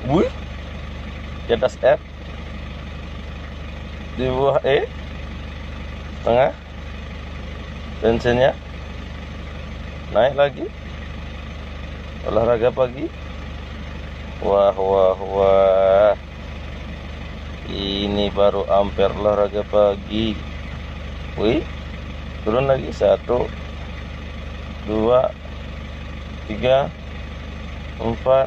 Wih, di atas F, di bawah E, tengah, tensinya naik lagi. Olahraga pagi. Wah, wah, wah. Ini baru ampere olahraga pagi. Wih, turun lagi. 1, 2, 3, 4,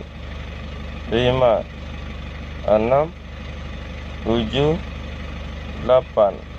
5, 6, 7, 8.